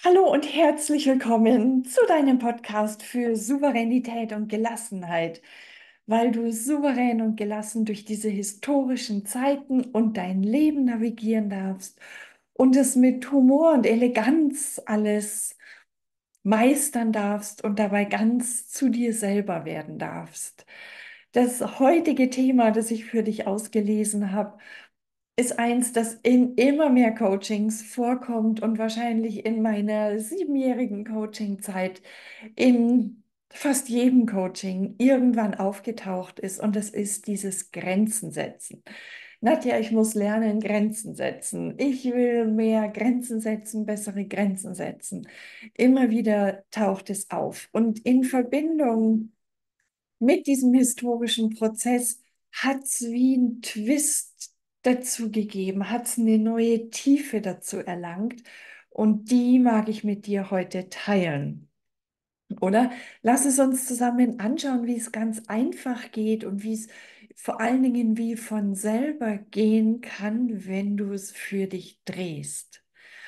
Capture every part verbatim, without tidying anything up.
Hallo und herzlich willkommen zu deinem Podcast für Souveränität und Gelassenheit, weil du souverän und gelassen durch diese historischen Zeiten und dein Leben navigieren darfst und es mit Humor und Eleganz alles meistern darfst und dabei ganz zu dir selber werden darfst. Das heutige Thema, das ich für dich ausgelesen habe, ist eins, das in immer mehr Coachings vorkommt und wahrscheinlich in meiner siebenjährigen Coachingzeit in fast jedem Coaching irgendwann aufgetaucht ist. Und das ist dieses Grenzen setzen. Nadja, ich muss lernen, Grenzen setzen. Ich will mehr Grenzen setzen, bessere Grenzen setzen. Immer wieder taucht es auf. Und in Verbindung mit diesem historischen Prozess hat es wie einen Twist dazu gegeben, hat es eine neue Tiefe dazu erlangt und die mag ich mit dir heute teilen. Oder lass es uns zusammen anschauen, wie es ganz einfach geht und wie es vor allen Dingen wie von selber gehen kann, wenn du es für dich drehst.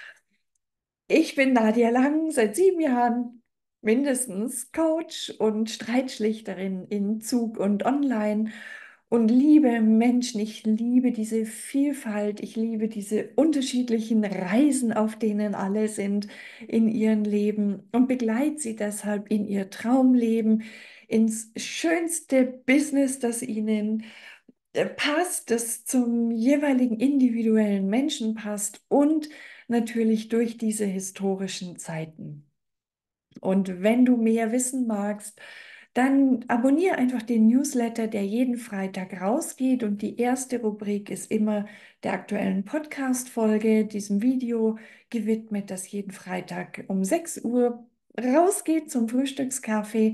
Ich bin Nadia Lang, seit sieben Jahren mindestens Coach und Streitschlichterin in Zug und online und liebe Menschen. Ich liebe diese Vielfalt. Ich liebe diese unterschiedlichen Reisen, auf denen alle sind in ihrem Leben und begleite sie deshalb in ihr Traumleben, ins schönste Business, das ihnen äh, passt, das zum jeweiligen individuellen Menschen passt und natürlich durch diese historischen Zeiten. Und wenn du mehr wissen magst, dann abonniere einfach den Newsletter, der jeden Freitag rausgeht. Und die erste Rubrik ist immer der aktuellen Podcast-Folge, diesem Video gewidmet, das jeden Freitag um sechs Uhr rausgeht zum Frühstückskaffee,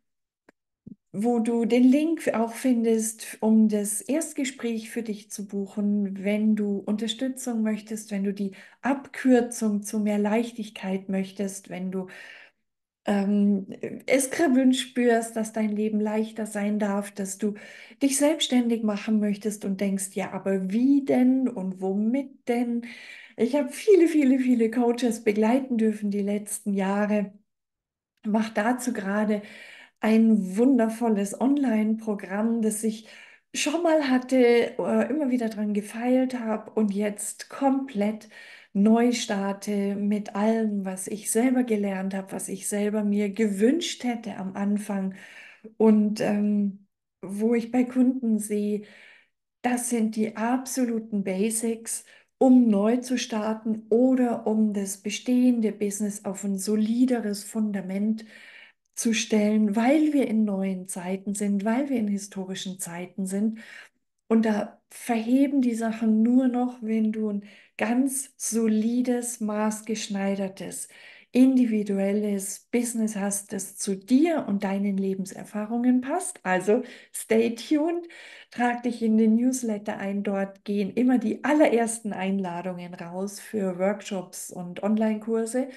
wo du den Link auch findest, um das Erstgespräch für dich zu buchen, wenn du Unterstützung möchtest, wenn du die Abkürzung zu mehr Leichtigkeit möchtest, wenn du ähm, es kribbeln spürst, dass dein Leben leichter sein darf, dass du dich selbstständig machen möchtest und denkst, ja, aber wie denn und womit denn? Ich habe viele, viele, viele Coaches begleiten dürfen die letzten Jahre. Mach dazu gerade ein wundervolles Online-Programm, das ich schon mal hatte, äh, immer wieder dran gefeilt habe und jetzt komplett neu starte mit allem, was ich selber gelernt habe, was ich selber mir gewünscht hätte am Anfang und ähm, wo ich bei Kunden sehe, das sind die absoluten Basics, um neu zu starten oder um das bestehende Business auf ein solideres Fundament zu stellen, weil wir in neuen Zeiten sind, weil wir in historischen Zeiten sind. Und da verheben die Sachen nur noch, wenn du ein ganz solides, maßgeschneidertes, individuelles Business hast, das zu dir und deinen Lebenserfahrungen passt. Also stay tuned, trag dich in den Newsletter ein. Dort gehen immer die allerersten Einladungen raus für Workshops und Online-Kurse.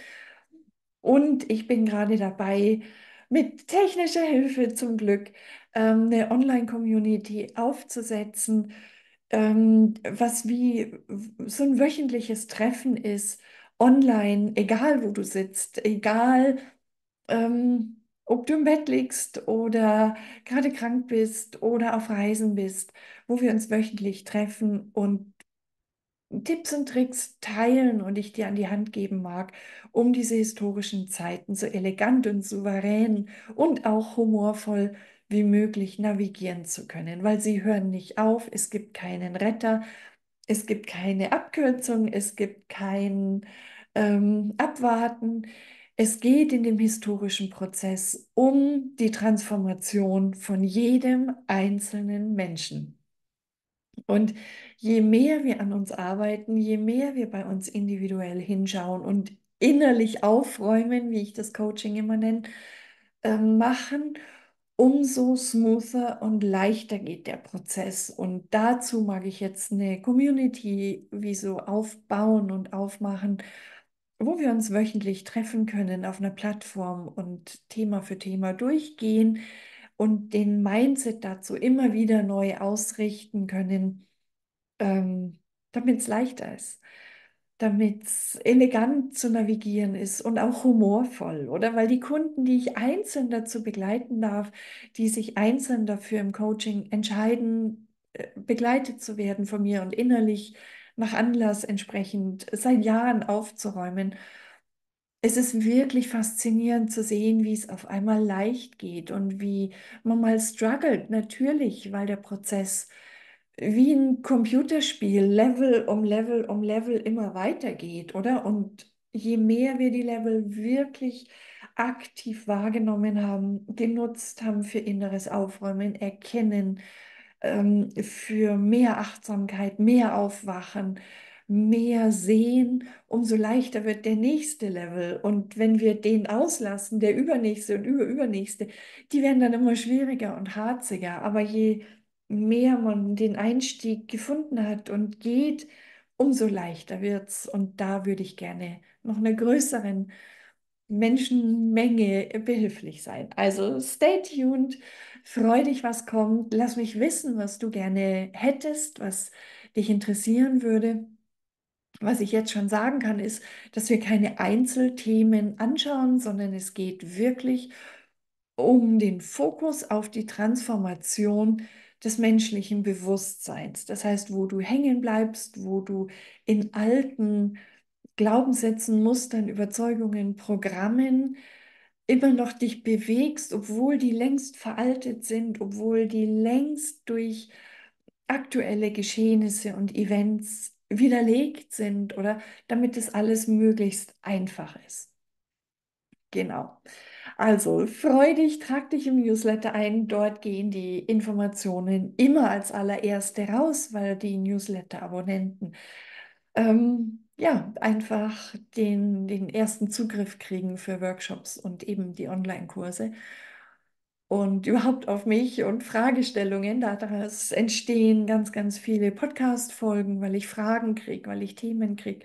Und ich bin gerade dabei, mit technischer Hilfe zum Glück ähm, eine Online-Community aufzusetzen, ähm, was wie so ein wöchentliches Treffen ist, online, egal wo du sitzt, egal ähm, ob du im Bett liegst oder gerade krank bist oder auf Reisen bist, wo wir uns wöchentlich treffen und Tipps und Tricks teilen und ich dir an die Hand geben mag, um diese historischen Zeiten so elegant und souverän und auch humorvoll wie möglich navigieren zu können, weil sie hören nicht auf, es gibt keinen Retter, es gibt keine Abkürzung, es gibt kein ähm, Abwarten. Es geht in dem historischen Prozess um die Transformation von jedem einzelnen Menschen. Und je mehr wir an uns arbeiten, je mehr wir bei uns individuell hinschauen und innerlich aufräumen, wie ich das Coaching immer nenne, äh, machen, umso smoother und leichter geht der Prozess. Und dazu mag ich jetzt eine Community wie so aufbauen und aufmachen, wo wir uns wöchentlich treffen können auf einer Plattform und Thema für Thema durchgehen und den Mindset dazu immer wieder neu ausrichten können, ähm, damit es leichter ist. damit es elegant zu navigieren ist und auch humorvoll, oder? Weil die Kunden, die ich einzeln dazu begleiten darf, die sich einzeln dafür im Coaching entscheiden, äh, begleitet zu werden von mir und innerlich nach Anlass entsprechend seit Jahren aufzuräumen. Es ist wirklich faszinierend zu sehen, wie es auf einmal leicht geht und wie man mal struggelt, natürlich, weil der Prozess wie ein Computerspiel Level um Level um Level immer weitergeht, oder? Und je mehr wir die Level wirklich aktiv wahrgenommen haben, genutzt haben für inneres Aufräumen, Erkennen, ähm, für mehr Achtsamkeit, mehr Aufwachen, mehr Sehen, umso leichter wird der nächste Level. Und wenn wir den auslassen, der übernächste und überübernächste, die werden dann immer schwieriger und harziger. Aber je mehr man den Einstieg gefunden hat und geht, umso leichter wird's. Und da würde ich gerne noch einer größeren Menschenmenge behilflich sein. Also stay tuned, freu dich, was kommt. Lass mich wissen, was du gerne hättest, was dich interessieren würde. Was ich jetzt schon sagen kann, ist, dass wir keine Einzelthemen anschauen, sondern es geht wirklich um den Fokus auf die Transformation des menschlichen Bewusstseins. Das heißt, wo du hängen bleibst, wo du in alten Glaubenssätzen, Mustern, Überzeugungen, Programmen immer noch dich bewegst, obwohl die längst veraltet sind, obwohl die längst durch aktuelle Geschehnisse und Events widerlegt sind, oder damit es alles möglichst einfach ist. Genau. Also freu dich, trag dich im Newsletter ein. Dort gehen die Informationen immer als allererste raus, weil die Newsletter-Abonnenten ähm, ja einfach den, den ersten Zugriff kriegen für Workshops und eben die Online-Kurse und überhaupt auf mich und Fragestellungen. Daraus entstehen ganz, ganz viele Podcast-Folgen, weil ich Fragen kriege, weil ich Themen kriege.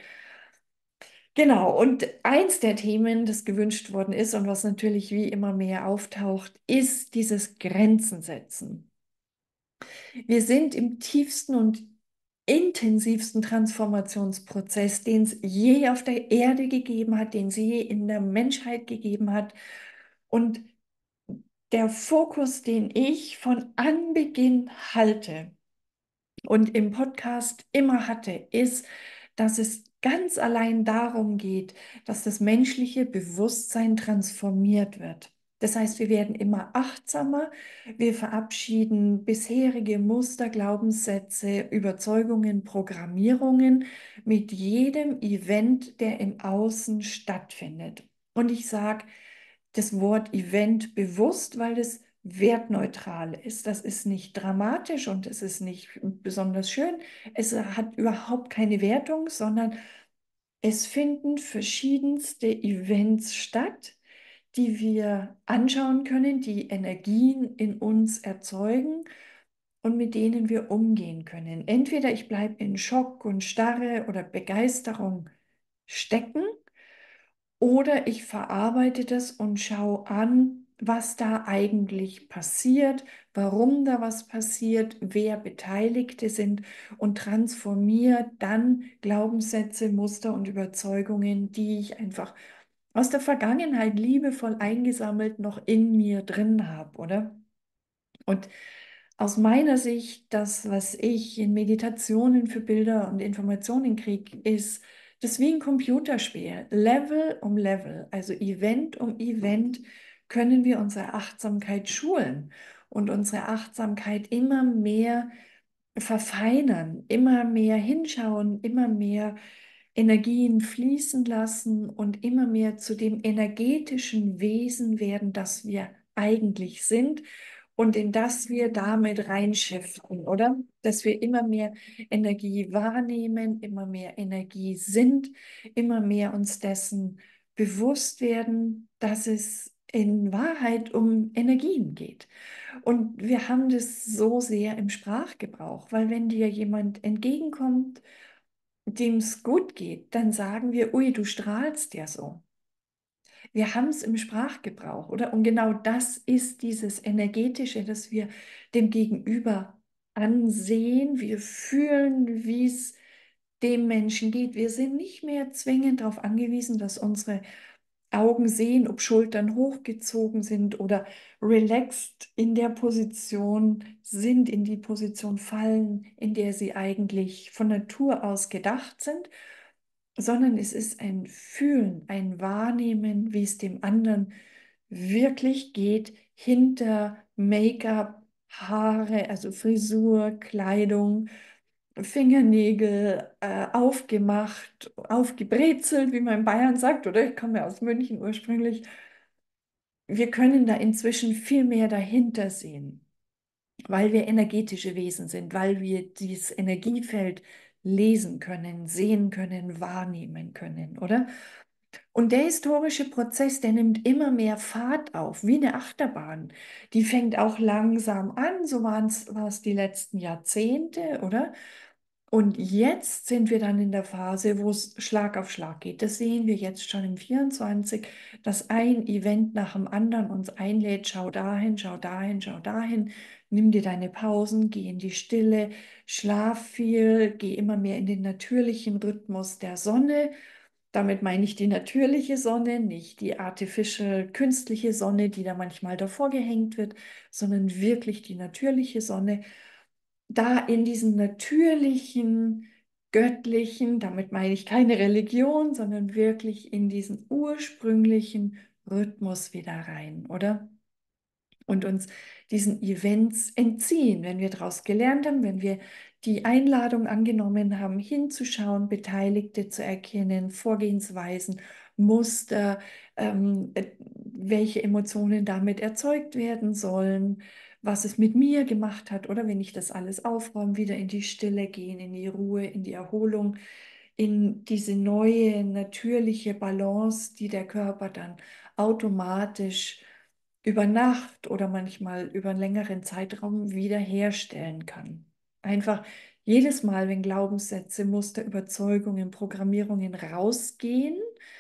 Genau, und eins der Themen, das gewünscht worden ist und was natürlich wie immer mehr auftaucht, ist dieses Grenzen setzen. Wir sind im tiefsten und intensivsten Transformationsprozess, den es je auf der Erde gegeben hat, den es je in der Menschheit gegeben hat. Und der Fokus, den ich von Anbeginn halte und im Podcast immer hatte, ist, dass es ganz allein darum geht, dass das menschliche Bewusstsein transformiert wird. Das heißt, wir werden immer achtsamer, wir verabschieden bisherige Muster, Glaubenssätze, Überzeugungen, Programmierungen mit jedem Event, der im Außen stattfindet. Und ich sage das Wort Event bewusst, weil es wertneutral ist. Das ist nicht dramatisch und es ist nicht besonders schön. Es hat überhaupt keine Wertung, sondern es finden verschiedenste Events statt, die wir anschauen können, die Energien in uns erzeugen und mit denen wir umgehen können. Entweder ich bleibe in Schock und Starre oder Begeisterung stecken, oder ich verarbeite das und schaue an, was da eigentlich passiert, warum da was passiert, wer Beteiligte sind und transformiere dann Glaubenssätze, Muster und Überzeugungen, die ich einfach aus der Vergangenheit liebevoll eingesammelt noch in mir drin habe, oder? Und aus meiner Sicht, das, was ich in Meditationen für Bilder und Informationen kriege, ist das wie ein Computerspiel. Level um Level, also Event um Event, können wir unsere Achtsamkeit schulen und unsere Achtsamkeit immer mehr verfeinern, immer mehr hinschauen, immer mehr Energien fließen lassen und immer mehr zu dem energetischen Wesen werden, das wir eigentlich sind und in das wir damit reinschiften, oder? Dass wir immer mehr Energie wahrnehmen, immer mehr Energie sind, immer mehr uns dessen bewusst werden, dass es in Wahrheit um Energien geht. Und wir haben das so sehr im Sprachgebrauch, weil wenn dir jemand entgegenkommt, dem es gut geht, dann sagen wir, ui, du strahlst ja so. Wir haben es im Sprachgebrauch, oder? Und genau das ist dieses Energetische, das wir dem Gegenüber ansehen. Wir fühlen, wie es dem Menschen geht. Wir sind nicht mehr zwingend darauf angewiesen, dass unsere Augen sehen, ob Schultern hochgezogen sind oder relaxed in der Position sind, in die Position fallen, in der sie eigentlich von Natur aus gedacht sind, sondern es ist ein Fühlen, ein Wahrnehmen, wie es dem anderen wirklich geht, hinter Make-up, Haare, also Frisur, Kleidung, Fingernägel äh, aufgemacht, aufgebrezelt, wie man in Bayern sagt, oder ich komme ja aus München ursprünglich. Wir können da inzwischen viel mehr dahinter sehen, weil wir energetische Wesen sind, weil wir dieses Energiefeld lesen können, sehen können, wahrnehmen können, oder? Und der historische Prozess, der nimmt immer mehr Fahrt auf, wie eine Achterbahn. Die fängt auch langsam an, so war es die letzten Jahrzehnte, oder? Und jetzt sind wir dann in der Phase, wo es Schlag auf Schlag geht. Das sehen wir jetzt schon im vierundzwanzig, dass ein Event nach dem anderen uns einlädt. Schau dahin, schau dahin, schau dahin. Nimm dir deine Pausen, geh in die Stille, schlaf viel, geh immer mehr in den natürlichen Rhythmus der Sonne. Damit meine ich die natürliche Sonne, nicht die artificial, künstliche Sonne, die da manchmal davor gehängt wird, sondern wirklich die natürliche Sonne. Da in diesen natürlichen, göttlichen, damit meine ich keine Religion, sondern wirklich in diesen ursprünglichen Rhythmus wieder rein, oder? Und uns diesen Events entziehen, wenn wir daraus gelernt haben, wenn wir die Einladung angenommen haben, hinzuschauen, Beteiligte zu erkennen, Vorgehensweisen, Muster, ähm, äh, welche Emotionen damit erzeugt werden sollen, was es mit mir gemacht hat, oder wenn ich das alles aufräume, wieder in die Stille gehen, in die Ruhe, in die Erholung, in diese neue, natürliche Balance, die der Körper dann automatisch über Nacht oder manchmal über einen längeren Zeitraum wiederherstellen kann. Einfach jedes Mal, wenn Glaubenssätze, Muster, Überzeugungen, Programmierungen rausgehen,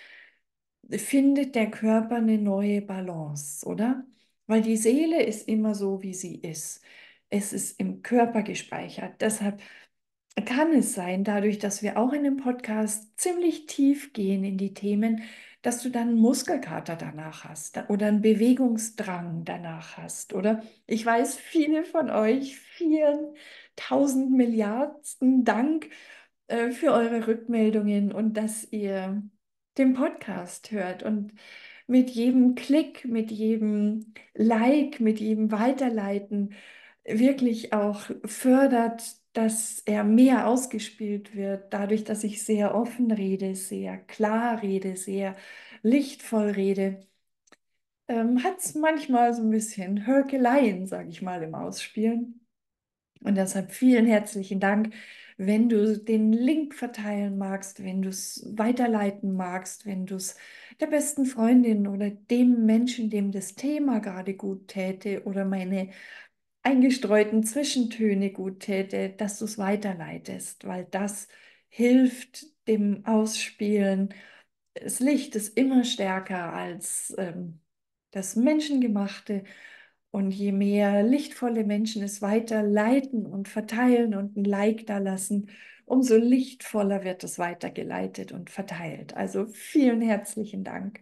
findet der Körper eine neue Balance, oder? Weil die Seele ist immer so, wie sie ist. Es ist im Körper gespeichert. Deshalb kann es sein, dadurch, dass wir auch in dem Podcast ziemlich tief gehen in die Themen, dass du dann einen Muskelkater danach hast oder einen Bewegungsdrang danach hast, oder? Ich weiß, viele von euch, vielen tausend Milliarden Dank äh, für eure Rückmeldungen und dass ihr den Podcast hört und mit jedem Klick, mit jedem Like, mit jedem Weiterleiten wirklich auch fördert, dass er mehr ausgespielt wird, dadurch, dass ich sehr offen rede, sehr klar rede, sehr lichtvoll rede, ähm, hat es manchmal so ein bisschen Hörkeleien, sage ich mal, im Ausspielen. Und deshalb vielen herzlichen Dank, wenn du den Link verteilen magst, wenn du es weiterleiten magst, wenn du es der besten Freundin oder dem Menschen, dem das Thema gerade gut täte oder meine eingestreuten Zwischentöne gut täte, dass du es weiterleitest, weil das hilft dem Ausspielen. Das Licht ist immer stärker als ähm, das Menschengemachte. Und je mehr lichtvolle Menschen es weiterleiten und verteilen und ein Like da lassen, umso lichtvoller wird es weitergeleitet und verteilt. Also vielen herzlichen Dank.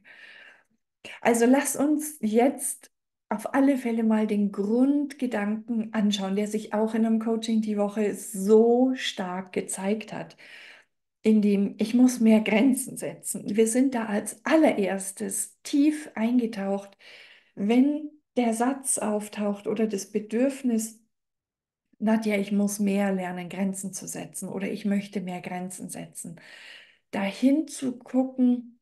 Also lass uns jetzt auf alle Fälle mal den Grundgedanken anschauen, der sich auch in einem Coaching die Woche so stark gezeigt hat, in dem ich muss mehr Grenzen setzen. Wir sind da als allererstes tief eingetaucht, wenn der Satz auftaucht oder das Bedürfnis, Nadja, ich muss mehr lernen, Grenzen zu setzen oder ich möchte mehr Grenzen setzen. Dahin zu gucken,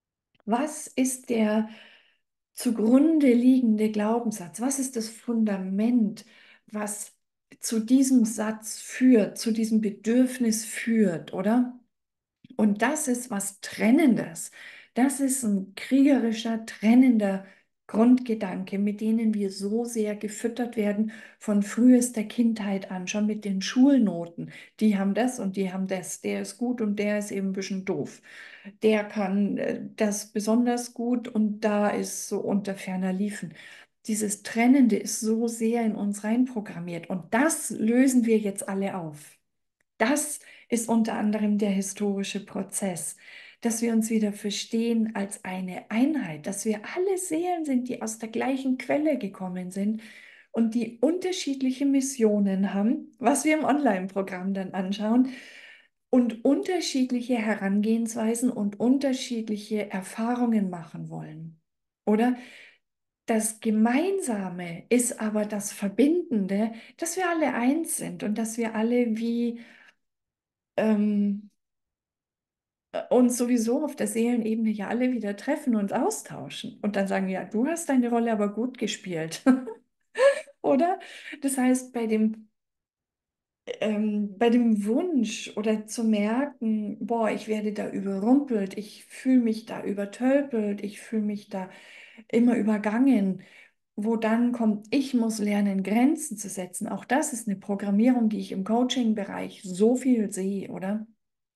was ist der zugrunde liegende Glaubenssatz? Was ist das Fundament, was zu diesem Satz führt, zu diesem Bedürfnis führt, oder? Und das ist was Trennendes. Das ist ein kriegerischer, trennender Grundgedanke, mit denen wir so sehr gefüttert werden von frühester Kindheit an, schon mit den Schulnoten. Die haben das und die haben das. Der ist gut und der ist eben ein bisschen doof. Der kann äh, das besonders gut und da ist so unter ferner Liefen. Dieses Trennende ist so sehr in uns reinprogrammiert und das lösen wir jetzt alle auf. Das ist unter anderem der historische Prozess, dass wir uns wieder verstehen als eine Einheit, dass wir alle Seelen sind, die aus der gleichen Quelle gekommen sind und die unterschiedliche Missionen haben, was wir im Online-Programm dann anschauen, und unterschiedliche Herangehensweisen und unterschiedliche Erfahrungen machen wollen. Oder das Gemeinsame ist aber das Verbindende, dass wir alle eins sind und dass wir alle wie ähm, uns sowieso auf der Seelenebene ja alle wieder treffen und austauschen und dann sagen, ja, du hast deine Rolle aber gut gespielt, oder? Das heißt, bei dem, ähm, bei dem Wunsch oder zu merken, boah, ich werde da überrumpelt, ich fühle mich da übertölpelt, ich fühle mich da immer übergangen, wo dann kommt, ich muss lernen, Grenzen zu setzen. Auch das ist eine Programmierung, die ich im Coaching-Bereich so viel sehe, oder?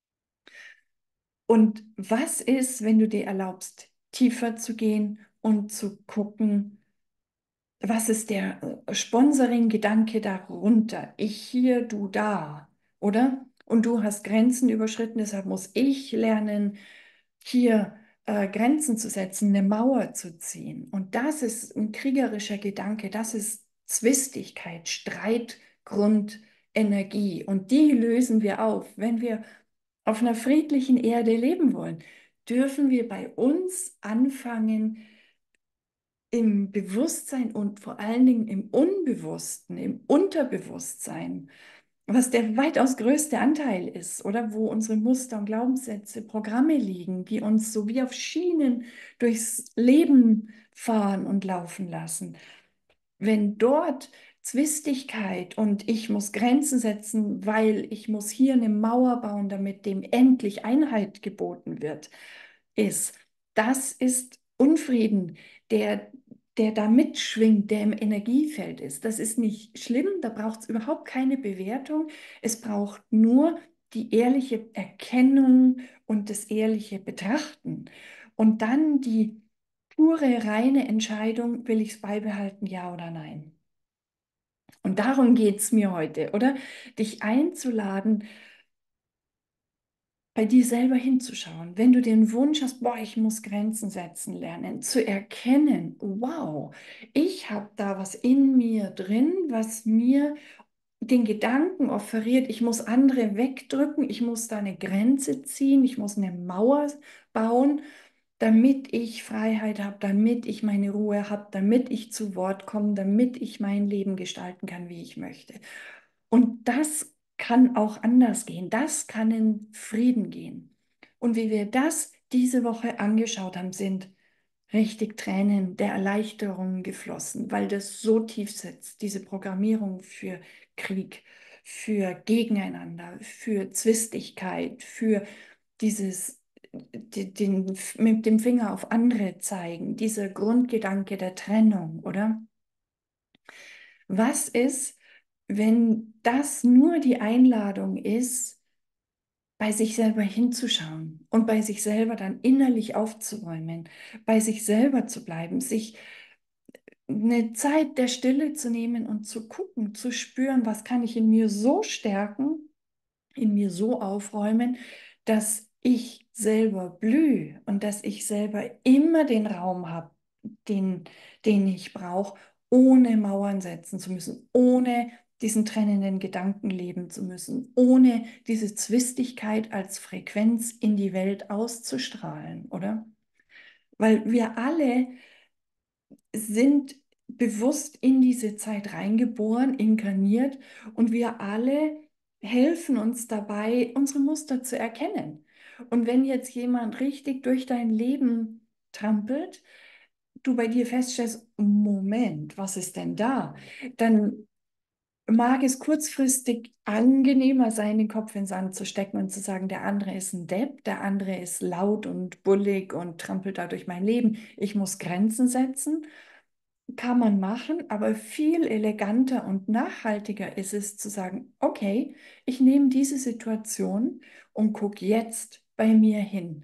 Und was ist, wenn du dir erlaubst, tiefer zu gehen und zu gucken, was ist der äh, Sponsoring-Gedanke darunter? Ich hier, du da, oder? Und du hast Grenzen überschritten, deshalb muss ich lernen, hier äh, Grenzen zu setzen, eine Mauer zu ziehen. Und das ist ein kriegerischer Gedanke, das ist Zwistigkeit, Streitgrund, Energie. Und die lösen wir auf. Wenn wir auf einer friedlichen Erde leben wollen, dürfen wir bei uns anfangen, im Bewusstsein und vor allen Dingen im Unbewussten, im Unterbewusstsein, was der weitaus größte Anteil ist, oder wo unsere Muster und Glaubenssätze, Programme liegen, die uns so wie auf Schienen durchs Leben fahren und laufen lassen. Wenn dort Zwistigkeit und ich muss Grenzen setzen, weil ich muss hier eine Mauer bauen, damit dem endlich Einheit geboten wird, ist, das ist Unfrieden, der, der da mitschwingt, der im Energiefeld ist. Das ist nicht schlimm, da braucht es überhaupt keine Bewertung. Es braucht nur die ehrliche Erkennung und das ehrliche Betrachten. Und dann die pure, reine Entscheidung, will ich es beibehalten, ja oder nein? Und darum geht es mir heute, oder? Dich einzuladen, bei dir selber hinzuschauen. Wenn du den Wunsch hast, boah, ich muss Grenzen setzen lernen, zu erkennen, wow, ich habe da was in mir drin, was mir den Gedanken offeriert, ich muss andere wegdrücken, ich muss da eine Grenze ziehen, ich muss eine Mauer bauen, damit ich Freiheit habe, damit ich meine Ruhe habe, damit ich zu Wort komme, damit ich mein Leben gestalten kann, wie ich möchte. Und das kann auch anders gehen. Das kann in Frieden gehen. Und wie wir das diese Woche angeschaut haben, sind richtig Tränen der Erleichterung geflossen, weil das so tief sitzt, diese Programmierung für Krieg, für Gegeneinander, für Zwistigkeit, für dieses die- den, mit dem Finger auf andere zeigen, dieser Grundgedanke der Trennung, oder? Was ist, wenn das nur die Einladung ist, bei sich selber hinzuschauen und bei sich selber dann innerlich aufzuräumen, bei sich selber zu bleiben, sich eine Zeit der Stille zu nehmen und zu gucken, zu spüren, was kann ich in mir so stärken, in mir so aufräumen, dass ich selber blühe und dass ich selber immer den Raum habe, den, den ich brauche, ohne Mauern setzen zu müssen, ohne diesen trennenden Gedanken leben zu müssen, ohne diese Zwistigkeit als Frequenz in die Welt auszustrahlen, oder? Weil wir alle sind bewusst in diese Zeit reingeboren, inkarniert und wir alle helfen uns dabei, unsere Muster zu erkennen. Und wenn jetzt jemand richtig durch dein Leben trampelt, du bei dir feststellst, Moment, was ist denn da? Dann mag es kurzfristig angenehmer sein, den Kopf in den Sand zu stecken und zu sagen, der andere ist ein Depp, der andere ist laut und bullig und trampelt da durch mein Leben. Ich muss Grenzen setzen. Kann man machen, aber viel eleganter und nachhaltiger ist es zu sagen, okay, ich nehme diese Situation und gucke jetzt bei mir hin.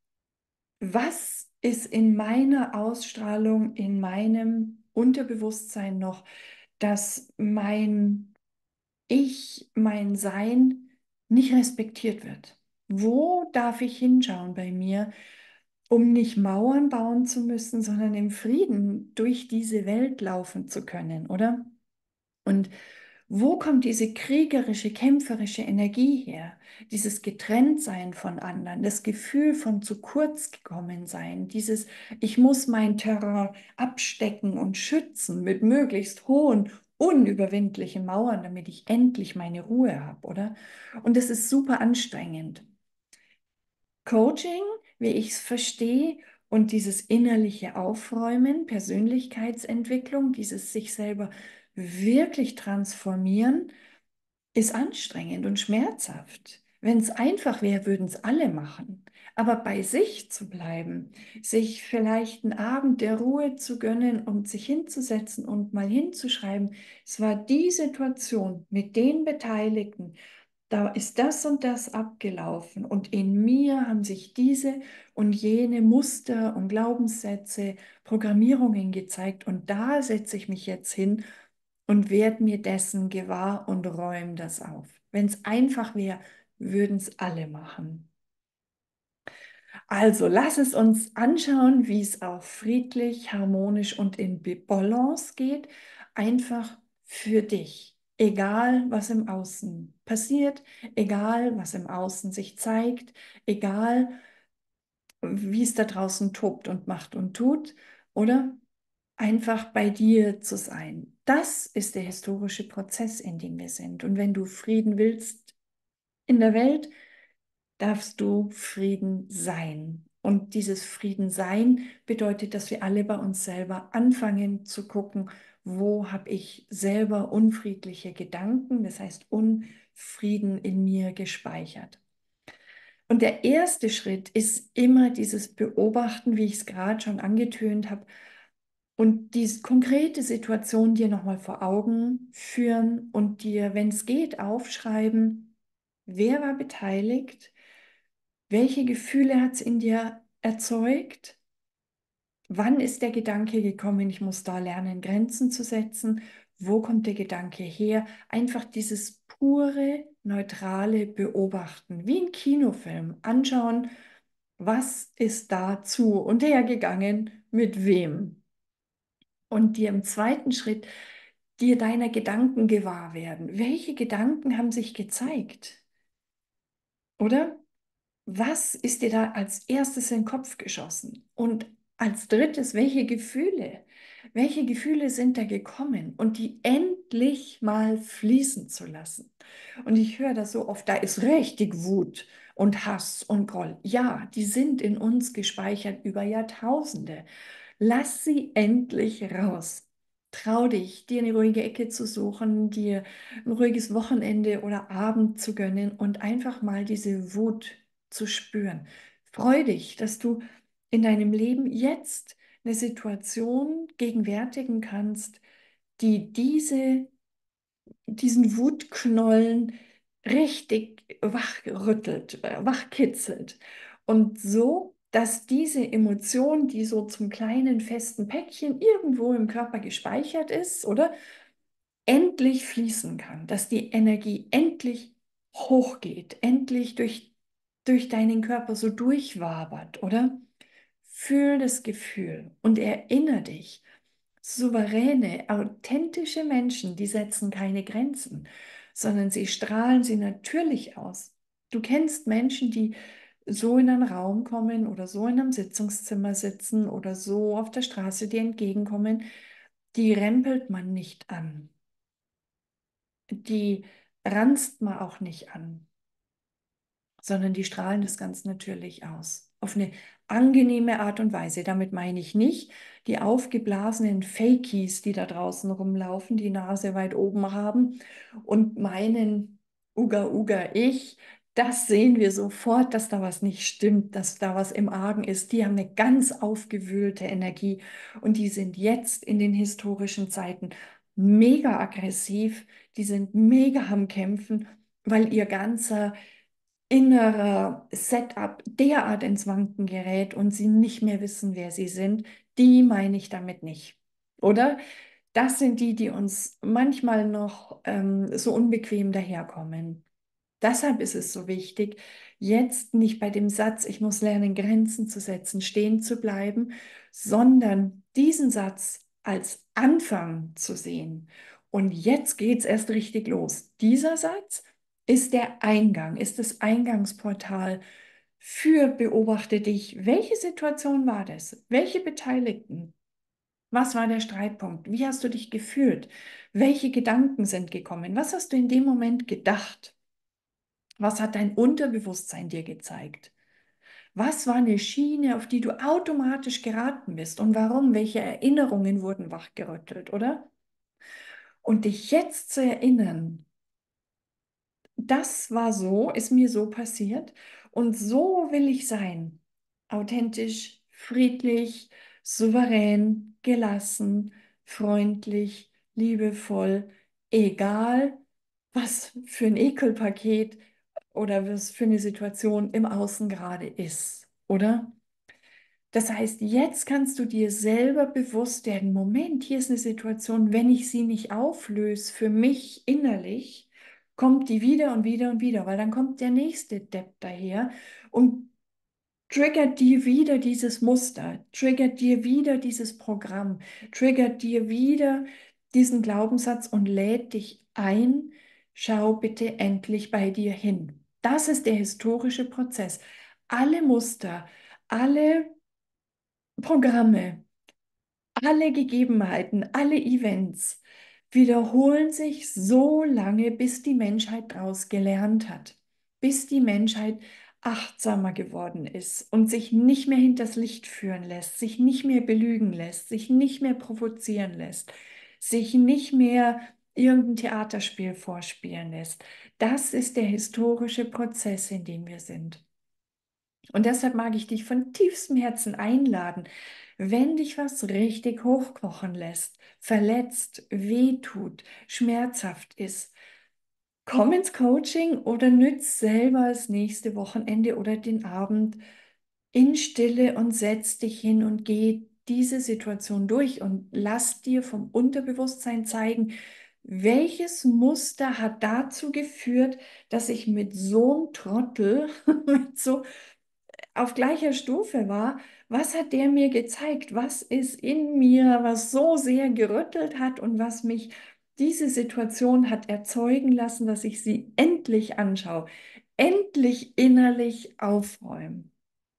Was ist in meiner Ausstrahlung, in meinem Unterbewusstsein noch, dass mein Ich, mein Sein nicht respektiert wird? Wo darf ich hinschauen bei mir, um nicht Mauern bauen zu müssen, sondern im Frieden durch diese Welt laufen zu können, oder? Und wo kommt diese kriegerische, kämpferische Energie her? Dieses Getrenntsein von anderen, das Gefühl von zu kurz gekommen sein, dieses ich muss mein Terrain abstecken und schützen mit möglichst hohen, unüberwindlichen Mauern, damit ich endlich meine Ruhe habe, oder? Und das ist super anstrengend. Coaching, wie ich es verstehe, und dieses innerliche Aufräumen, Persönlichkeitsentwicklung, dieses sich selber wirklich transformieren, ist anstrengend und schmerzhaft. Wenn es einfach wäre, würden es alle machen. Aber bei sich zu bleiben, sich vielleicht einen Abend der Ruhe zu gönnen und sich hinzusetzen und mal hinzuschreiben, es war die Situation mit den Beteiligten, da ist das und das abgelaufen und in mir haben sich diese und jene Muster und Glaubenssätze, Programmierungen gezeigt und da setze ich mich jetzt hin und werde mir dessen gewahr und räume das auf. Wenn es einfach wäre, würden es alle machen. Also lass es uns anschauen, wie es auch friedlich, harmonisch und in Balance geht, einfach für dich. Egal, was im Außen passiert, egal, was im Außen sich zeigt, egal, wie es da draußen tobt und macht und tut, oder? Einfach bei dir zu sein. Das ist der historische Prozess, in dem wir sind. Und wenn du Frieden willst in der Welt, darfst du Frieden sein. Und dieses Frieden sein bedeutet, dass wir alle bei uns selber anfangen zu gucken, wo habe ich selber unfriedliche Gedanken, das heißt Unfrieden in mir gespeichert. Und der erste Schritt ist immer dieses Beobachten, wie ich es gerade schon angetönt habe, und diese konkrete Situation dir nochmal vor Augen führen und dir, wenn es geht, aufschreiben, wer war beteiligt, welche Gefühle hat es in dir erzeugt, wann ist der Gedanke gekommen, ich muss da lernen, Grenzen zu setzen, wo kommt der Gedanke her, einfach dieses pure, neutrale Beobachten, wie ein Kinofilm, anschauen, was ist da zu und hergegangen, mit wem. Und dir im zweiten Schritt dir deiner Gedanken gewahr werden. Welche Gedanken haben sich gezeigt? Oder was ist dir da als erstes in den Kopf geschossen? Und als drittes, welche Gefühle? Welche Gefühle sind da gekommen? Und die endlich mal fließen zu lassen. Und ich höre das so oft, da ist richtig Wut und Hass und Groll. Ja, die sind in uns gespeichert über Jahrtausende. Lass sie endlich raus. Trau dich, dir eine ruhige Ecke zu suchen, dir ein ruhiges Wochenende oder Abend zu gönnen und einfach mal diese Wut zu spüren. Freu dich, dass du in deinem Leben jetzt eine Situation gegenwärtigen kannst, die diese, diesen Wutknollen richtig wachrüttelt, äh, wachkitzelt. Und so, dass diese Emotion, die so zum kleinen festen Päckchen irgendwo im Körper gespeichert ist, oder endlich fließen kann, dass die Energie endlich hochgeht, endlich durch, durch deinen Körper so durchwabert, oder? Fühl das Gefühl und erinnere dich, souveräne, authentische Menschen, die setzen keine Grenzen, sondern sie strahlen sie natürlich aus. Du kennst Menschen, die so in einen Raum kommen oder so in einem Sitzungszimmer sitzen oder so auf der Straße dir entgegenkommen, die rempelt man nicht an. Die ranzt man auch nicht an, sondern die strahlen das ganz natürlich aus. Auf eine angenehme Art und Weise. Damit meine ich nicht die aufgeblasenen Fakies, die da draußen rumlaufen, die Nase weit oben haben und meinen, Uga, Uga, ich. Das sehen wir sofort, dass da was nicht stimmt, dass da was im Argen ist. Die haben eine ganz aufgewühlte Energie und die sind jetzt in den historischen Zeiten mega aggressiv, die sind mega am Kämpfen, weil ihr ganzer innerer Setup derart ins Wanken gerät und sie nicht mehr wissen, wer sie sind, die meine ich damit nicht. Oder? Das sind die, die uns manchmal noch ähm, so unbequem daherkommen. Deshalb ist es so wichtig, jetzt nicht bei dem Satz, ich muss lernen, Grenzen zu setzen, stehen zu bleiben, sondern diesen Satz als Anfang zu sehen. Und jetzt geht es erst richtig los. Dieser Satz ist der Eingang, ist das Eingangsportal für Beobachte dich. Welche Situation war das? Welche Beteiligten? Was war der Streitpunkt? Wie hast du dich gefühlt? Welche Gedanken sind gekommen? Was hast du in dem Moment gedacht? Was hat dein Unterbewusstsein dir gezeigt? Was war eine Schiene, auf die du automatisch geraten bist und warum? Welche Erinnerungen wurden wachgerüttelt, oder? Und dich jetzt zu erinnern, das war so, ist mir so passiert und so will ich sein. Authentisch, friedlich, souverän, gelassen, freundlich, liebevoll, egal was für ein Ekelpaket oder was für eine Situation im Außen gerade ist, oder? Das heißt, jetzt kannst du dir selber bewusst werden, Moment, hier ist eine Situation, wenn ich sie nicht auflöse, für mich innerlich, kommt die wieder und wieder und wieder, weil dann kommt der nächste Depp daher und triggert dir wieder dieses Muster, triggert dir wieder dieses Programm, triggert dir wieder diesen Glaubenssatz und lädt dich ein, schau bitte endlich bei dir hin. Das ist der historische Prozess. Alle Muster, alle Programme, alle Gegebenheiten, alle Events wiederholen sich so lange, bis die Menschheit daraus gelernt hat, bis die Menschheit achtsamer geworden ist und sich nicht mehr hinters Licht führen lässt, sich nicht mehr belügen lässt, sich nicht mehr provozieren lässt, sich nicht mehr irgendein Theaterspiel vorspielen lässt. Das ist der historische Prozess, in dem wir sind. Und deshalb mag ich dich von tiefstem Herzen einladen, wenn dich was richtig hochkochen lässt, verletzt, wehtut, schmerzhaft ist, komm ins Coaching oder nütz selber das nächste Wochenende oder den Abend in Stille und setz dich hin und geh diese Situation durch und lass dir vom Unterbewusstsein zeigen, welches Muster hat dazu geführt, dass ich mit so einem Trottel, mit so auf gleicher Stufe war, was hat der mir gezeigt? Was ist in mir, was so sehr gerüttelt hat und was mich diese Situation hat erzeugen lassen, dass ich sie endlich anschaue, endlich innerlich aufräumen,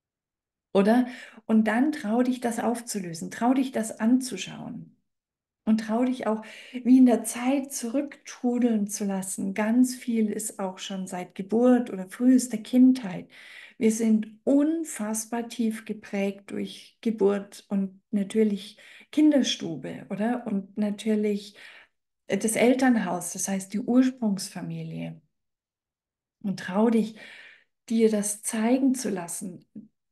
oder? Und dann trau dich, das aufzulösen, trau dich, das anzuschauen. Und trau dich auch, wie in der Zeit zurücktrudeln zu lassen. Ganz viel ist auch schon seit Geburt oder frühester Kindheit. Wir sind unfassbar tief geprägt durch Geburt und natürlich Kinderstube, oder? Und natürlich äh, das Elternhaus, das heißt die Ursprungsfamilie. Und trau dich, dir das zeigen zu lassen,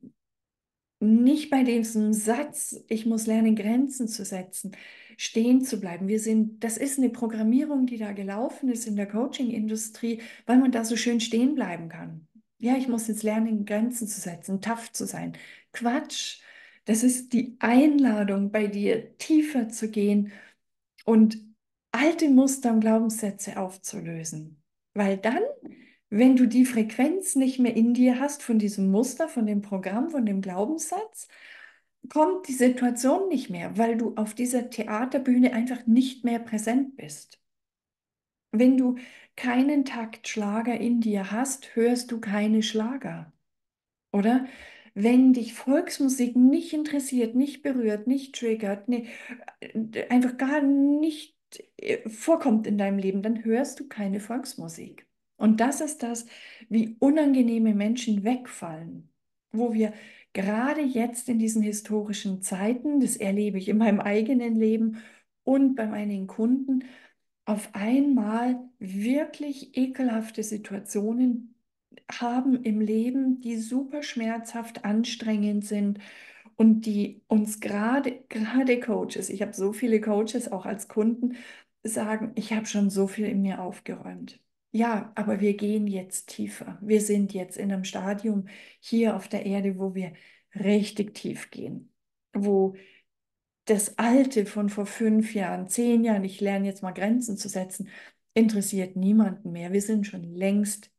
nicht bei diesem Satz, ich muss lernen, Grenzen zu setzen, stehen zu bleiben. Wir sind, das ist eine Programmierung, die da gelaufen ist in der Coaching-Industrie, weil man da so schön stehen bleiben kann. Ja, ich muss jetzt lernen, Grenzen zu setzen, tough zu sein. Quatsch. Das ist die Einladung, bei dir tiefer zu gehen und alte Muster und Glaubenssätze aufzulösen. Weil dann, wenn du die Frequenz nicht mehr in dir hast von diesem Muster, von dem Programm, von dem Glaubenssatz, kommt die Situation nicht mehr, weil du auf dieser Theaterbühne einfach nicht mehr präsent bist. Wenn du keinen Taktschlager in dir hast, hörst du keine Schlager, oder? Wenn dich Volksmusik nicht interessiert, nicht berührt, nicht triggert, nee, äh, einfach gar nicht äh, vorkommt in deinem Leben, dann hörst du keine Volksmusik. Und das ist das, wie unangenehme Menschen wegfallen, wo wir gerade jetzt in diesen historischen Zeiten, das erlebe ich in meinem eigenen Leben und bei meinen Kunden, auf einmal wirklich ekelhafte Situationen haben im Leben, die super schmerzhaft anstrengend sind und die uns gerade, gerade Coaches, ich habe so viele Coaches auch als Kunden, sagen, ich habe schon so viel in mir aufgeräumt. Ja, aber wir gehen jetzt tiefer. Wir sind jetzt in einem Stadium hier auf der Erde, wo wir richtig tief gehen, wo das Alte von vor fünf Jahren, zehn Jahren, ich lerne jetzt mal Grenzen zu setzen, interessiert niemanden mehr. Wir sind schon längst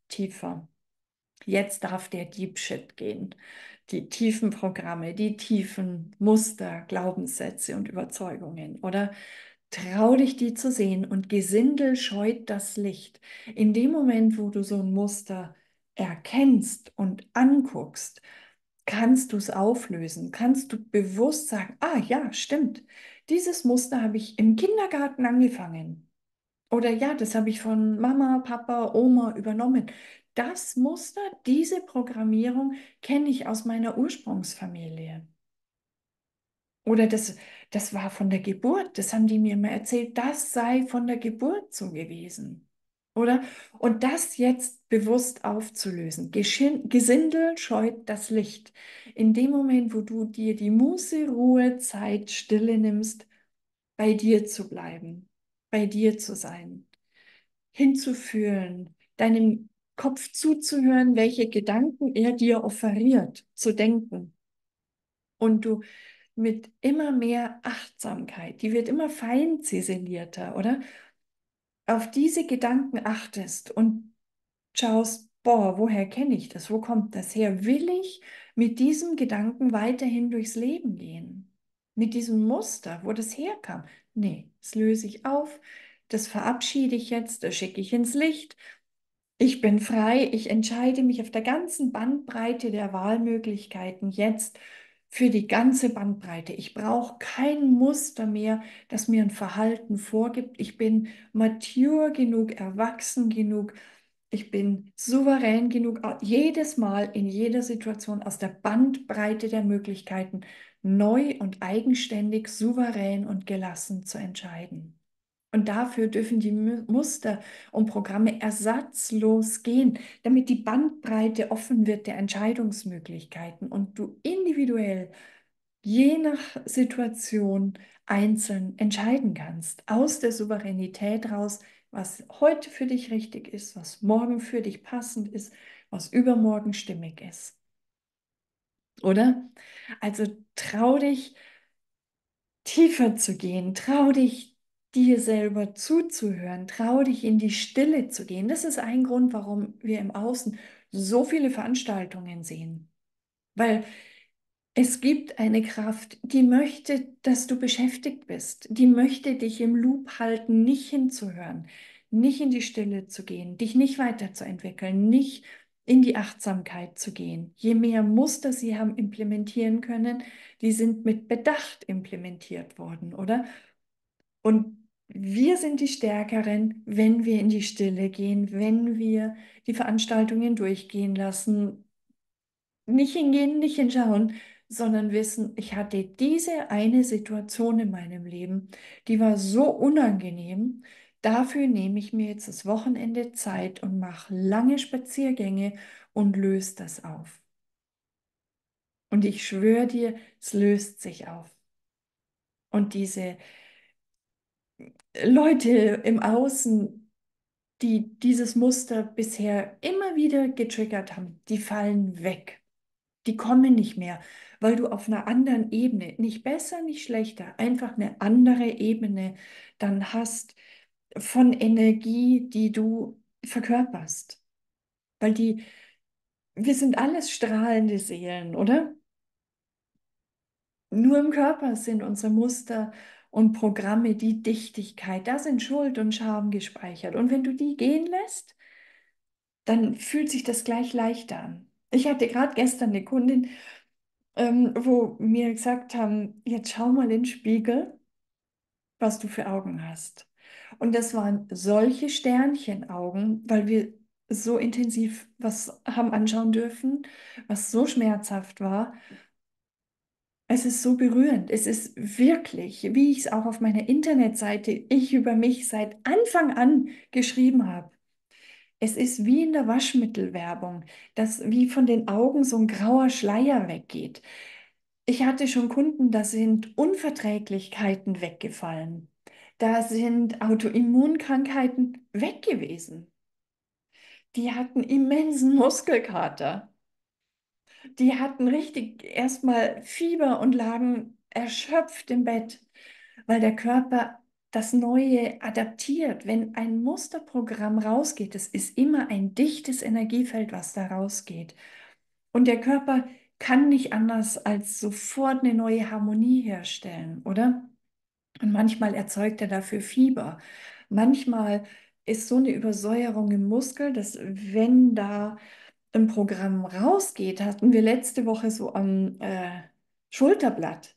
tiefer. Jetzt darf der Deep Shit gehen. Die tiefen Programme, die tiefen Muster, Glaubenssätze und Überzeugungen, oder? Trau dich, die zu sehen, und Gesindel scheut das Licht. In dem Moment, wo du so ein Muster erkennst und anguckst, kannst du es auflösen, kannst du bewusst sagen, ah ja, stimmt, dieses Muster habe ich im Kindergarten angefangen. Oder ja, das habe ich von Mama, Papa, Oma übernommen. Das Muster, diese Programmierung kenne ich aus meiner Ursprungsfamilie. Oder das, das war von der Geburt, das haben die mir mal erzählt, das sei von der Geburt so gewesen. Oder? Und das jetzt bewusst aufzulösen. Geschin Gesindel scheut das Licht. In dem Moment, wo du dir die Muße, Ruhe, Zeit, Stille nimmst, bei dir zu bleiben, bei dir zu sein, hinzufühlen, deinem Kopf zuzuhören, welche Gedanken er dir offeriert, zu denken. Und du mit immer mehr Achtsamkeit, die wird immer fein ziselierter, oder? Auf diese Gedanken achtest und schaust, boah, woher kenne ich das? Wo kommt das her? Will ich mit diesem Gedanken weiterhin durchs Leben gehen? Mit diesem Muster, wo das herkam? Nee, das löse ich auf, das verabschiede ich jetzt, das schicke ich ins Licht. Ich bin frei, ich entscheide mich auf der ganzen Bandbreite der Wahlmöglichkeiten jetzt für die ganze Bandbreite. Ich brauche kein Muster mehr, das mir ein Verhalten vorgibt. Ich bin mature genug, erwachsen genug, ich bin souverän genug, au- jedes Mal in jeder Situation aus der Bandbreite der Möglichkeiten neu und eigenständig, souverän und gelassen zu entscheiden. Und dafür dürfen die Mu- Muster und Programme ersatzlos gehen, damit die Bandbreite offen wird der Entscheidungsmöglichkeiten und du individuell, je nach Situation, einzeln entscheiden kannst. Aus der Souveränität raus, was heute für dich richtig ist, was morgen für dich passend ist, was übermorgen stimmig ist. Oder? Also trau dich, tiefer zu gehen. Trau dich, dir selber zuzuhören. Trau dich, in die Stille zu gehen. Das ist ein Grund, warum wir im Außen so viele Veranstaltungen sehen. Weil es gibt eine Kraft, die möchte, dass du beschäftigt bist. Die möchte dich im Loop halten, nicht hinzuhören, nicht in die Stille zu gehen, dich nicht weiterzuentwickeln, nicht in die Achtsamkeit zu gehen. Je mehr Muster sie haben implementieren können, die sind mit Bedacht implementiert worden, oder? Und wir sind die Stärkeren, wenn wir in die Stille gehen, wenn wir die Veranstaltungen durchgehen lassen, nicht hingehen, nicht hinschauen, sondern wissen, ich hatte diese eine Situation in meinem Leben, die war so unangenehm. Dafür nehme ich mir jetzt das Wochenende Zeit und mache lange Spaziergänge und löse das auf. Und ich schwöre dir, es löst sich auf. Und diese Leute im Außen, die dieses Muster bisher immer wieder getriggert haben, die fallen weg. Die kommen nicht mehr, weil du auf einer anderen Ebene, nicht besser, nicht schlechter, einfach eine andere Ebene dann hast von Energie, die du verkörperst. Weil die, wir sind alles strahlende Seelen, oder? Nur im Körper sind unsere Muster und Programme, die Dichtigkeit, da sind Schuld und Scham gespeichert. Und wenn du die gehen lässt, dann fühlt sich das gleich leichter an. Ich hatte gerade gestern eine Kundin, ähm, wo mir gesagt haben, jetzt schau mal in den Spiegel, was du für Augen hast. Und das waren solche Sternchenaugen, weil wir so intensiv was haben anschauen dürfen, was so schmerzhaft war. Es ist so berührend. Es ist wirklich, wie ich es auch auf meiner Internetseite, ich über mich seit Anfang an geschrieben habe. Es ist wie in der Waschmittelwerbung, dass wie von den Augen so ein grauer Schleier weggeht. Ich hatte schon Kunden, da sind Unverträglichkeiten weggefallen. Da sind Autoimmunkrankheiten weg gewesen. Die hatten immensen Muskelkater. Die hatten richtig erstmal Fieber und lagen erschöpft im Bett, weil der Körper das Neue adaptiert. Wenn ein Musterprogramm rausgeht, es ist immer ein dichtes Energiefeld, was da rausgeht. Und der Körper kann nicht anders als sofort eine neue Harmonie herstellen, oder? Und manchmal erzeugt er dafür Fieber. Manchmal ist so eine Übersäuerung im Muskel, dass wenn da ein Programm rausgeht, hatten wir letzte Woche so am äh, Schulterblatt,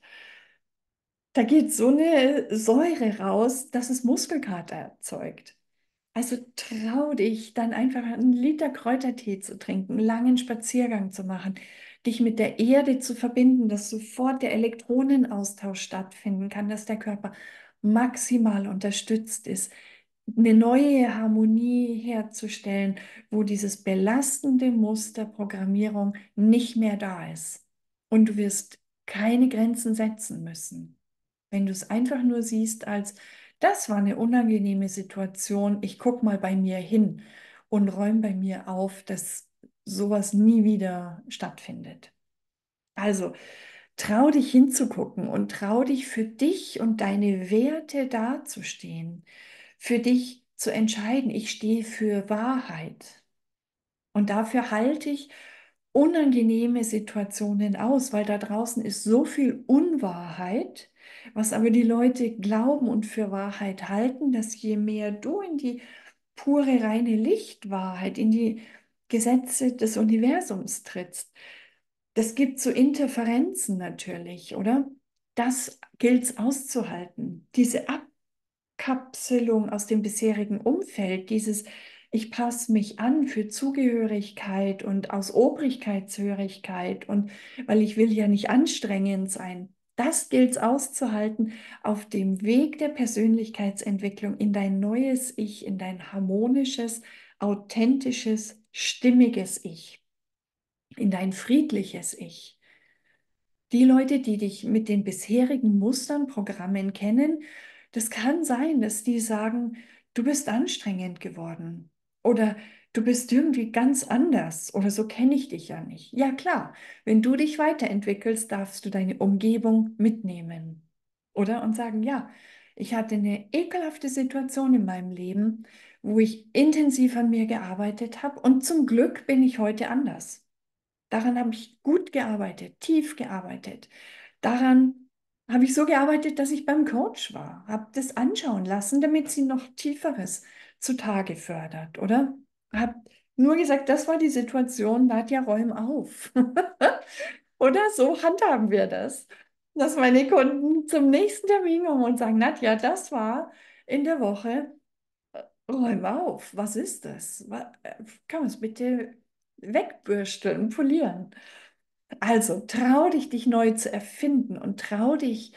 da geht so eine Säure raus, dass es Muskelkater erzeugt. Also trau dich, dann einfach einen Liter Kräutertee zu trinken, einen langen Spaziergang zu machen, dich mit der Erde zu verbinden, dass sofort der Elektronenaustausch stattfinden kann, dass der Körper maximal unterstützt ist, eine neue Harmonie herzustellen, wo dieses belastende Muster Programmierung nicht mehr da ist. Und du wirst keine Grenzen setzen müssen. Wenn du es einfach nur siehst als, das war eine unangenehme Situation, ich gucke mal bei mir hin und räume bei mir auf, dass sowas nie wieder stattfindet. Also trau dich hinzugucken und trau dich für dich und deine Werte dazustehen, für dich zu entscheiden, ich stehe für Wahrheit. Und dafür halte ich unangenehme Situationen aus, weil da draußen ist so viel Unwahrheit, was aber die Leute glauben und für Wahrheit halten, dass je mehr du in die pure, reine Lichtwahrheit, in die Gesetze des Universums trittst, das gibt so Interferenzen natürlich, oder? Das gilt es auszuhalten. Diese Abkapselung aus dem bisherigen Umfeld, dieses ich passe mich an für Zugehörigkeit und aus Obrigkeitshörigkeit und weil ich will ja nicht anstrengend sein. Das gilt es auszuhalten auf dem Weg der Persönlichkeitsentwicklung in dein neues Ich, in dein harmonisches, authentisches, stimmiges Ich, in dein friedliches Ich. Die Leute, die dich mit den bisherigen Mustern, Programmen kennen, das kann sein, dass die sagen, du bist anstrengend geworden oder du bist irgendwie ganz anders oder so kenne ich dich ja nicht. Ja klar, wenn du dich weiterentwickelst, darfst du deine Umgebung mitnehmen, oder? Und sagen, ja, ich hatte eine ekelhafte Situation in meinem Leben, wo ich intensiv an mir gearbeitet habe und zum Glück bin ich heute anders. Daran habe ich gut gearbeitet, tief gearbeitet. Daran habe ich so gearbeitet, dass ich beim Coach war, habe das anschauen lassen, damit sie noch Tieferes zutage fördert, oder? Habe nur gesagt, das war die Situation, Nadja, räum auf. Oder so handhaben wir das, dass meine Kunden zum nächsten Termin kommen und sagen, Nadja, das war in der Woche, räum auf, was ist das? Wa- äh, Kann man es bitte wegbürsteln, polieren? Also trau dich, dich neu zu erfinden und trau dich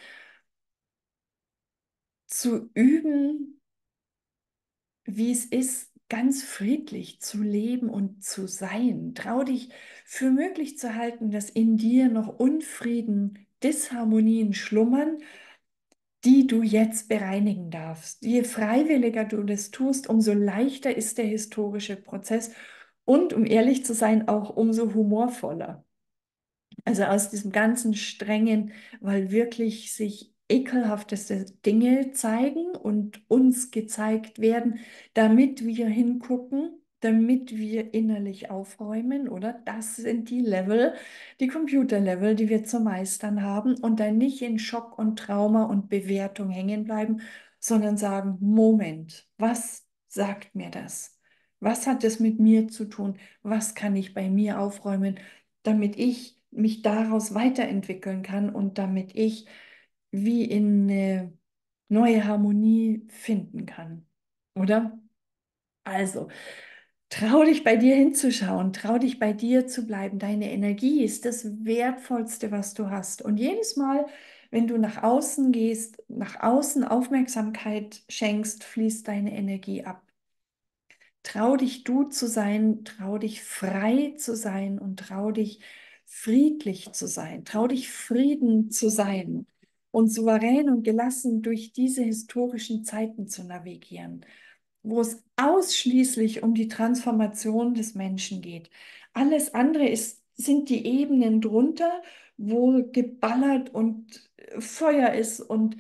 zu üben, wie es ist, ganz friedlich zu leben und zu sein. Trau dich für möglich zu halten, dass in dir noch Unfrieden, Disharmonien schlummern, die du jetzt bereinigen darfst. Je freiwilliger du das tust, umso leichter ist der historische Prozess und, um ehrlich zu sein, auch umso humorvoller. Also aus diesem ganzen Strengen, weil wirklich sich ekelhafteste Dinge zeigen und uns gezeigt werden, damit wir hingucken, damit wir innerlich aufräumen, oder? Das sind die Level, die Computerlevel, die wir zu meistern haben und dann nicht in Schock und Trauma und Bewertung hängen bleiben, sondern sagen, Moment, was sagt mir das? Was hat es mit mir zu tun? Was kann ich bei mir aufräumen, damit ich mich daraus weiterentwickeln kann und damit ich wie in eine neue Harmonie finden kann, oder? Also, trau dich bei dir hinzuschauen, trau dich bei dir zu bleiben. Deine Energie ist das Wertvollste, was du hast. Und jedes Mal, wenn du nach außen gehst, nach außen Aufmerksamkeit schenkst, fließt deine Energie ab. Trau dich du zu sein, trau dich frei zu sein und trau dich friedlich zu sein. Trau dich Frieden zu sein und souverän und gelassen durch diese historischen Zeiten zu navigieren, wo es ausschließlich um die Transformation des Menschen geht. Alles andere ist, sind die Ebenen drunter, wo geballert und Feuer ist und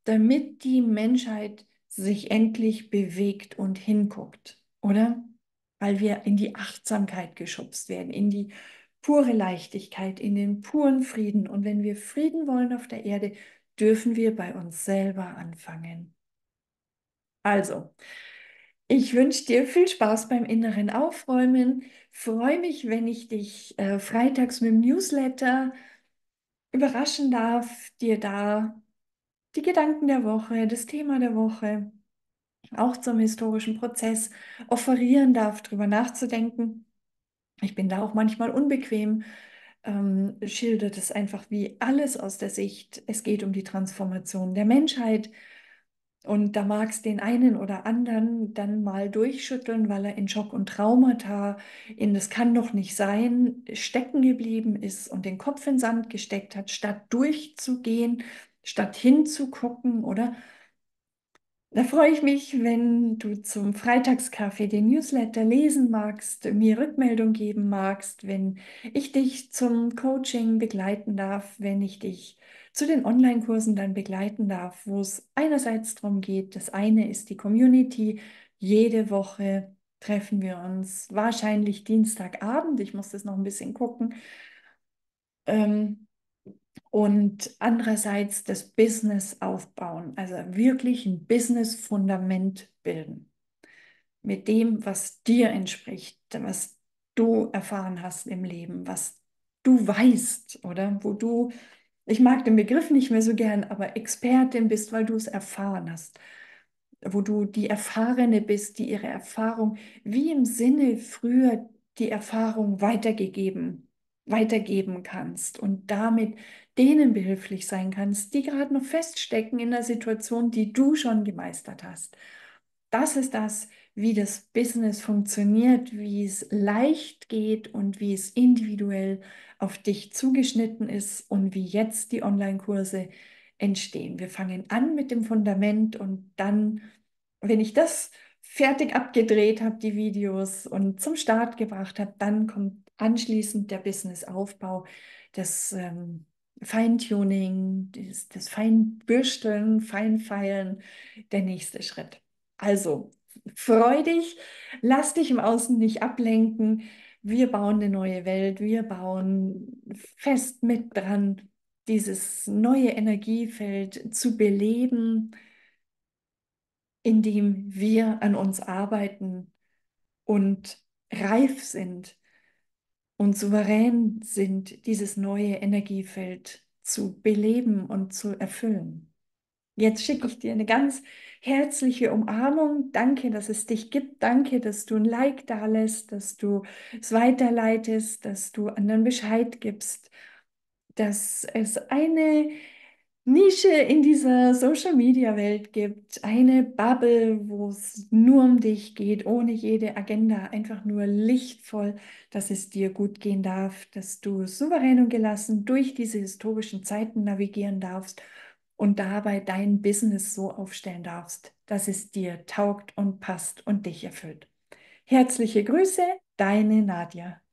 damit die Menschheit sich endlich bewegt und hinguckt, oder? Weil wir in die Achtsamkeit geschubst werden, in die pure Leichtigkeit, in den puren Frieden. Und wenn wir Frieden wollen auf der Erde, dürfen wir bei uns selber anfangen. Also, ich wünsche dir viel Spaß beim inneren Aufräumen. Freue mich, wenn ich dich äh, freitags mit dem Newsletter überraschen darf, dir da die Gedanken der Woche, das Thema der Woche, auch zum historischen Prozess offerieren darf, darüber nachzudenken. Ich bin da auch manchmal unbequem, ähm, schildert es einfach wie alles aus der Sicht, es geht um die Transformation der Menschheit. Und da mag es den einen oder anderen dann mal durchschütteln, weil er in Schock und Traumata, in das kann doch nicht sein, stecken geblieben ist und den Kopf in den Sand gesteckt hat, statt durchzugehen, statt hinzugucken, oder? Da freue ich mich, wenn du zum Freitagskaffee den Newsletter lesen magst, mir Rückmeldung geben magst, wenn ich dich zum Coaching begleiten darf, wenn ich dich zu den Online-Kursen dann begleiten darf, wo es einerseits darum geht, das eine ist die Community. Jede Woche treffen wir uns, wahrscheinlich Dienstagabend, ich muss das noch ein bisschen gucken. Ähm, und andererseits das Business aufbauen, also wirklich ein Business-Fundament bilden mit dem, was dir entspricht, was du erfahren hast im Leben, was du weißt, oder wo du, ich mag den Begriff nicht mehr so gern, aber Expertin bist, weil du es erfahren hast, wo du die Erfahrene bist, die ihre Erfahrung wie im Sinne früher die Erfahrung weitergegeben, weitergeben kannst und damit denen behilflich sein kannst, die gerade noch feststecken in der Situation, die du schon gemeistert hast. Das ist das, wie das Business funktioniert, wie es leicht geht und wie es individuell auf dich zugeschnitten ist und wie jetzt die Online-Kurse entstehen. Wir fangen an mit dem Fundament und dann, wenn ich das fertig abgedreht habe, die Videos und zum Start gebracht habe, dann kommt anschließend der Businessaufbau, das ähm, Feintuning, das, das Feinbürsteln, Feinfeilen, der nächste Schritt. Also, freu dich, lass dich im Außen nicht ablenken. Wir bauen eine neue Welt, wir bauen fest mit dran, dieses neue Energiefeld zu beleben, indem wir an uns arbeiten und reif sind und souverän sind, dieses neue Energiefeld zu beleben und zu erfüllen. Jetzt schicke ich dir eine ganz herzliche Umarmung. Danke, dass es dich gibt. Danke, dass du ein Like da lässt, dass du es weiterleitest, dass du anderen Bescheid gibst, dass es eine Nische in dieser Social-Media-Welt gibt, eine Bubble, wo es nur um dich geht, ohne jede Agenda, einfach nur lichtvoll, dass es dir gut gehen darf, dass du souverän und gelassen durch diese historischen Zeiten navigieren darfst und dabei dein Business so aufstellen darfst, dass es dir taugt und passt und dich erfüllt. Herzliche Grüße, deine Nadja.